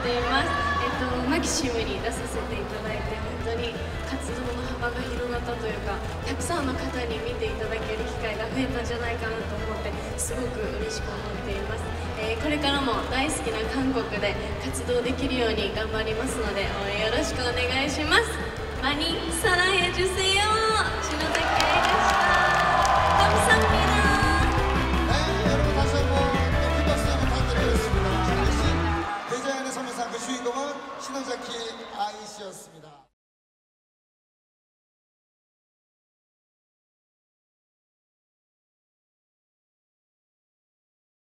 っています。マキシムに出させていただいて、本当に活動の幅が広がったというか、たくさんの方に見ていただける機会が増えたんじゃないかなと思って、すごく嬉しく思っています。これからも大好きな韓国で活動できるように頑張りますので、応援よろしくお願いします。많이사랑해주세요。